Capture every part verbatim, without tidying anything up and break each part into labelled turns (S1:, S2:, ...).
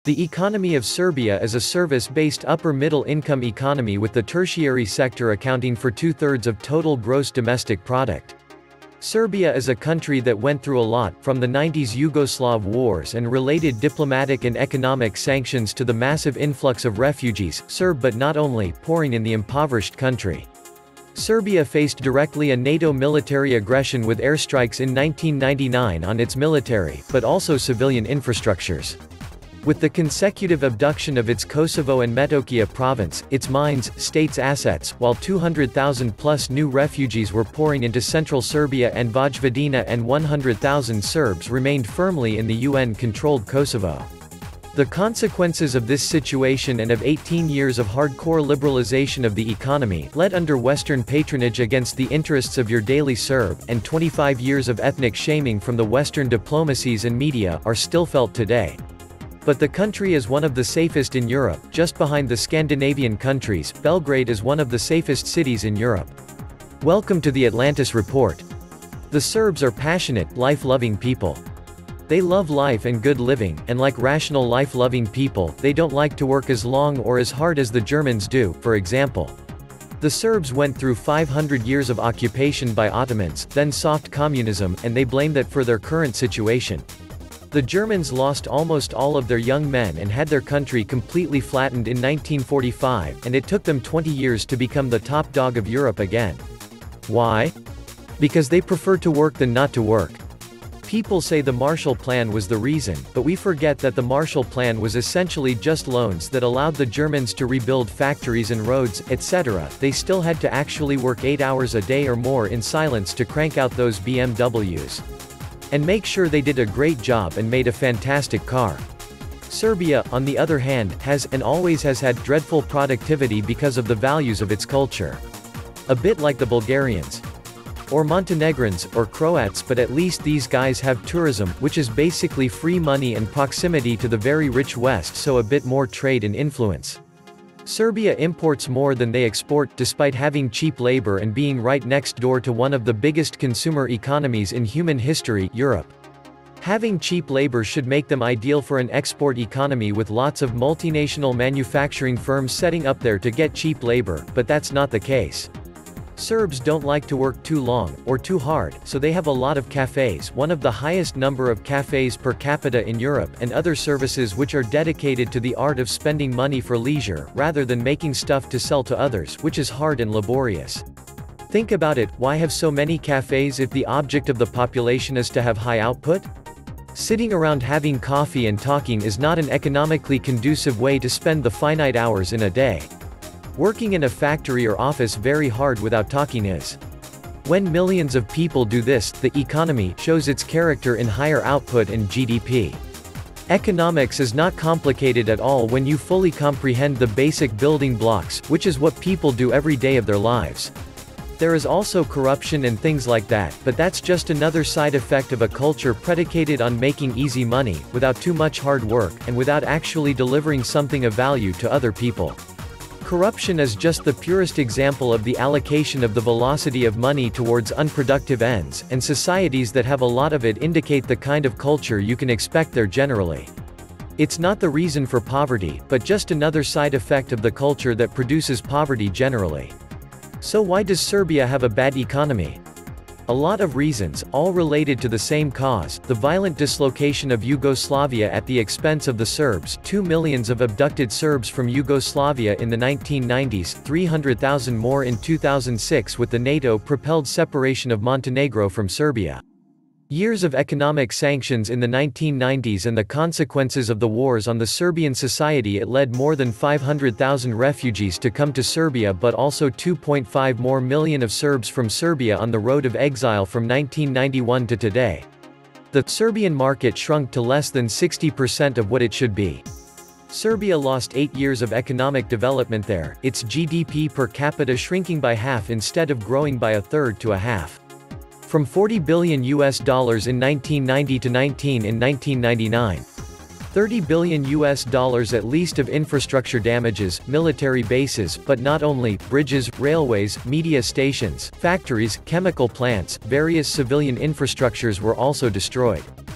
S1: The economy of Serbia is a service-based upper-middle-income economy with the tertiary sector accounting for two-thirds of total gross domestic product. Serbia is a country that went through a lot, from the nineties Yugoslav wars and related diplomatic and economic sanctions to the massive influx of refugees, Serb but not only, pouring in the impoverished country. Serbia faced directly a NATO military aggression with airstrikes in nineteen ninety-nine on its military, but also civilian infrastructures. With the consecutive abduction of its Kosovo and Metohija province, its mines, state's assets, while two hundred thousand plus new refugees were pouring into central Serbia and Vojvodina and one hundred thousand Serbs remained firmly in the U N-controlled Kosovo. The consequences of this situation and of eighteen years of hardcore liberalization of the economy, led under Western patronage against the interests of your daily Serb, and twenty-five years of ethnic shaming from the Western diplomacies and media, are still felt today. But the country is one of the safest in Europe, just behind the Scandinavian countries. Belgrade is one of the safest cities in Europe. Welcome to the Atlantis Report. The Serbs are passionate, life-loving people. They love life and good living, and like rational life-loving people, they don't like to work as long or as hard as the Germans do, for example. The Serbs went through five hundred years of occupation by Ottomans, then soft communism, and they blame that for their current situation. The Germans lost almost all of their young men and had their country completely flattened in nineteen forty-five, and it took them twenty years to become the top dog of Europe again. Why? Because they prefer to work than not to work. People say the Marshall Plan was the reason, but we forget that the Marshall Plan was essentially just loans that allowed the Germans to rebuild factories and roads, et cetera. They still had to actually work eight hours a day or more in silence to crank out those B M Ws. And make sure they did a great job and made a fantastic car. Serbia, on the other hand, has, and always has had, dreadful productivity because of the values of its culture. A bit like the Bulgarians. Or Montenegrins, or Croats, but at least these guys have tourism, which is basically free money and proximity to the very rich West, so a bit more trade and influence. Serbia imports more than they export, despite having cheap labor and being right next door to one of the biggest consumer economies in human history, Europe. Having cheap labor should make them ideal for an export economy with lots of multinational manufacturing firms setting up there to get cheap labor, but that's not the case. Serbs don't like to work too long, or too hard, so they have a lot of cafes, one of the highest number of cafes per capita in Europe, and other services which are dedicated to the art of spending money for leisure, rather than making stuff to sell to others, which is hard and laborious. Think about it, why have so many cafes if the object of the population is to have high output? Sitting around having coffee and talking is not an economically conducive way to spend the finite hours in a day. Working in a factory or office very hard without talking is. When millions of people do this, the economy shows its character in higher output and G D P. Economics is not complicated at all when you fully comprehend the basic building blocks, which is what people do every day of their lives. There is also corruption and things like that, but that's just another side effect of a culture predicated on making easy money, without too much hard work, and without actually delivering something of value to other people. Corruption is just the purest example of the allocation of the velocity of money towards unproductive ends, and societies that have a lot of it indicate the kind of culture you can expect there generally. It's not the reason for poverty, but just another side effect of the culture that produces poverty generally. So why does Serbia have a bad economy? A lot of reasons, all related to the same cause, the violent dislocation of Yugoslavia at the expense of the Serbs. Two millions of abducted Serbs from Yugoslavia in the nineteen nineties, three hundred thousand more in two thousand six with the NATO-propelled separation of Montenegro from Serbia. Years of economic sanctions in the nineteen nineties and the consequences of the wars on the Serbian society. It led more than five hundred thousand refugees to come to Serbia, but also two point five more million of Serbs from Serbia on the road of exile from nineteen ninety-one to today. The Serbian market shrunk to less than sixty percent of what it should be. Serbia lost eight years of economic development there, its G D P per capita shrinking by half instead of growing by a third to a half. From forty billion U S dollars in nineteen ninety to nineteen in nineteen ninety-nine. thirty billion U S dollars at least of infrastructure damages, military bases, but not only, bridges, railways, media stations, factories, chemical plants, various civilian infrastructures were also destroyed.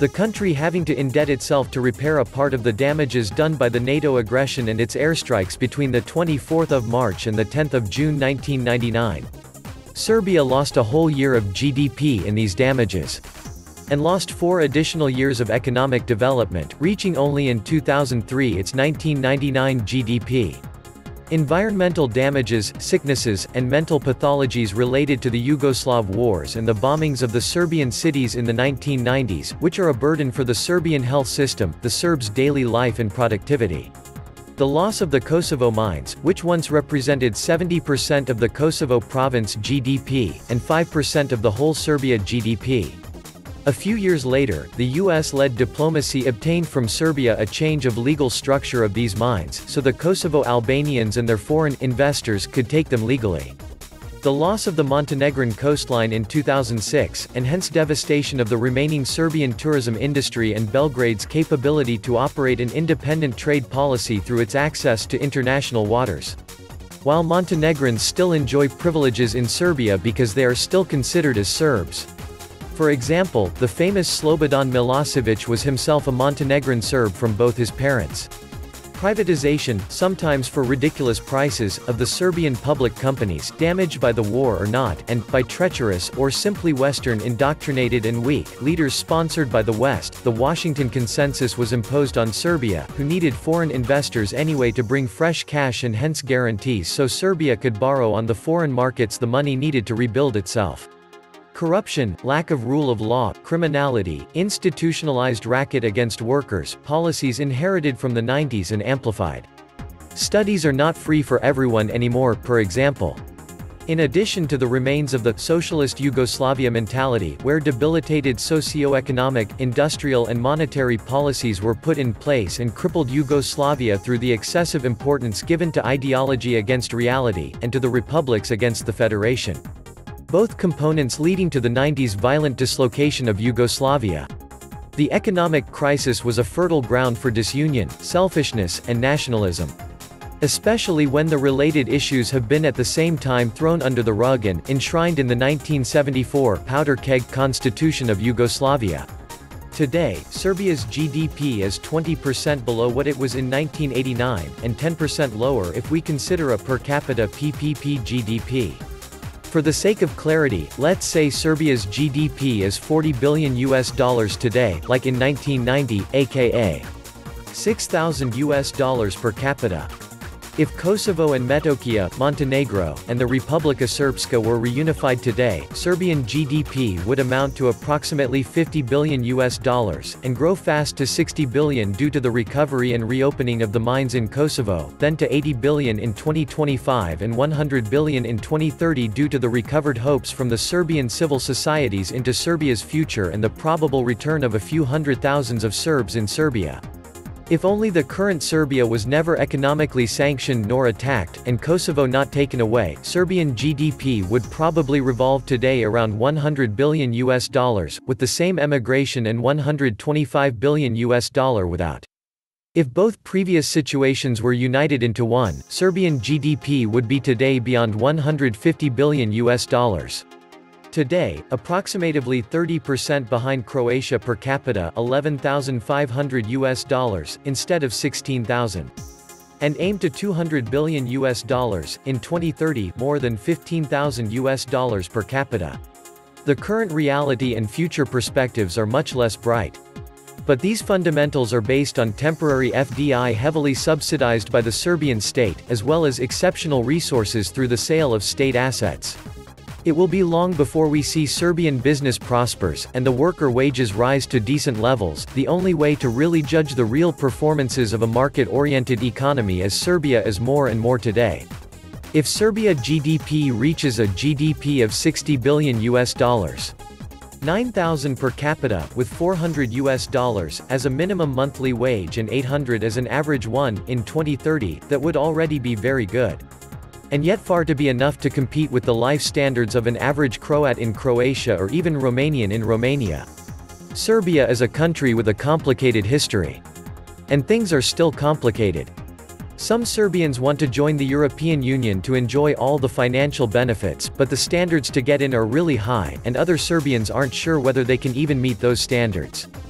S1: the country having to indebt itself to repair a part of the damages done by the NATO aggression and its airstrikes between the twenty-fourth of March and the tenth of June nineteen ninety-nine. Serbia lost a whole year of G D P in these damages, and lost four additional years of economic development, reaching only in two thousand three its nineteen ninety-nine G D P. Environmental damages, sicknesses, and mental pathologies related to the Yugoslav wars and the bombings of the Serbian cities in the nineteen nineties, which are a burden for the Serbian health system, the Serbs' daily life and productivity. The loss of the Kosovo mines, which once represented seventy percent of the Kosovo province G D P, and five percent of the whole Serbia G D P. A few years later, the U S-led diplomacy obtained from Serbia a change of legal structure of these mines, so the Kosovo Albanians and their foreign investors could take them legally. The loss of the Montenegrin coastline in two thousand six, and hence devastation of the remaining Serbian tourism industry and Belgrade's capability to operate an independent trade policy through its access to international waters. While Montenegrins still enjoy privileges in Serbia because they are still considered as Serbs. For example, the famous Slobodan Milosevic was himself a Montenegrin Serb from both his parents. Privatization, sometimes for ridiculous prices, of the Serbian public companies, damaged by the war or not, and, by treacherous, or simply Western indoctrinated and weak, leaders sponsored by the West, the Washington Consensus was imposed on Serbia, who needed foreign investors anyway to bring fresh cash and hence guarantees so Serbia could borrow on the foreign markets the money needed to rebuild itself. Corruption, lack of rule of law, criminality, institutionalized racket against workers, policies inherited from the nineties and amplified. Studies are not free for everyone anymore, for example. In addition to the remains of the socialist Yugoslavia mentality, where debilitated socio-economic, industrial and monetary policies were put in place and crippled Yugoslavia through the excessive importance given to ideology against reality, and to the republics against the federation. Both components leading to the nineties violent dislocation of Yugoslavia. The economic crisis was a fertile ground for disunion, selfishness, and nationalism. Especially when the related issues have been at the same time thrown under the rug and, enshrined in the nineteen seventy-four powder keg Constitution of Yugoslavia. Today, Serbia's G D P is twenty percent below what it was in nineteen eighty-nine, and ten percent lower if we consider a per capita P P P G D P. For the sake of clarity, let's say Serbia's G D P is forty billion U S dollars today, like in nineteen ninety, aka six thousand U S dollars per capita. If Kosovo and Metohija, Montenegro, and the Republika Srpska were reunified today, Serbian G D P would amount to approximately fifty billion U S dollars, and grow fast to sixty billion due to the recovery and reopening of the mines in Kosovo, then to eighty billion in twenty twenty-five and one hundred billion in twenty thirty due to the recovered hopes from the Serbian civil societies into Serbia's future and the probable return of a few hundred thousands of Serbs in Serbia. If only the current Serbia was never economically sanctioned nor attacked, and Kosovo not taken away, Serbian G D P would probably revolve today around one hundred billion U S dollars, with the same emigration and one hundred twenty-five billion U S dollar without. If both previous situations were united into one, Serbian G D P would be today beyond one hundred fifty billion U S dollars. Today, approximately thirty percent behind Croatia per capita, eleven thousand five hundred U S dollars, instead of sixteen thousand. And aim to two hundred billion U S dollars, in twenty thirty, more than fifteen thousand U S dollars per capita. The current reality and future perspectives are much less bright. But these fundamentals are based on temporary F D I heavily subsidized by the Serbian state, as well as exceptional resources through the sale of state assets. It will be long before we see Serbian business prospers, and the worker wages rise to decent levels, the only way to really judge the real performances of a market-oriented economy as Serbia is more and more today. If Serbia G D P reaches a G D P of sixty billion U S dollars, nine thousand per capita, with four hundred U S dollars, as a minimum monthly wage and eight hundred as an average one, in twenty thirty, that would already be very good. And yet far to be enough to compete with the life standards of an average Croat in Croatia or even Romanian in Romania. Serbia is a country with a complicated history. And things are still complicated. Some Serbians want to join the European Union to enjoy all the financial benefits, but the standards to get in are really high, and other Serbians aren't sure whether they can even meet those standards.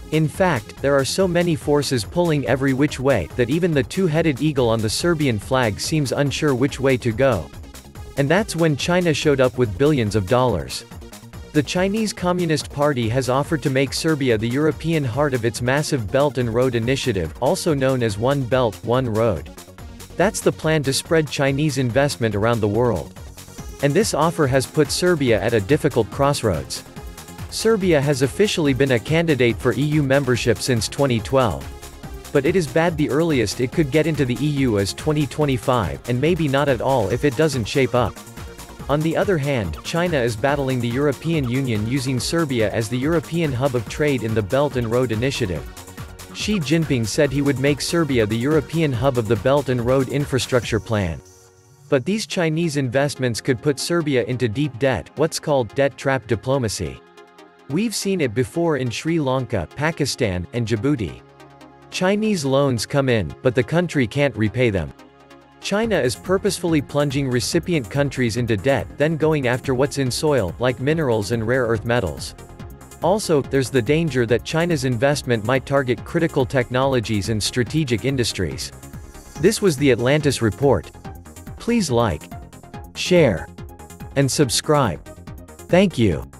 S1: In fact, there are so many forces pulling every which way, that even the two-headed eagle on the Serbian flag seems unsure which way to go. And that's when China showed up with billions of dollars. The Chinese Communist Party has offered to make Serbia the European heart of its massive Belt and Road Initiative, also known as One Belt, One Road. That's the plan to spread Chinese investment around the world. And this offer has put Serbia at a difficult crossroads. Serbia has officially been a candidate for E U membership since twenty twelve. But it is bad the earliest it could get into the E U is twenty twenty-five, and maybe not at all if it doesn't shape up. On the other hand, China is battling the European Union using Serbia as the European hub of trade in the Belt and Road Initiative. Xi Jinping said he would make Serbia the European hub of the Belt and Road Infrastructure Plan. But these Chinese investments could put Serbia into deep debt, what's called debt trap diplomacy. We've seen it before in Sri Lanka, Pakistan, and Djibouti. Chinese loans come in, but the country can't repay them. China is purposefully plunging recipient countries into debt, then going after what's in soil, like minerals and rare earth metals. Also, there's the danger that China's investment might target critical technologies and strategic industries. This was the Atlantis Report. Please like, share, and subscribe. Thank you.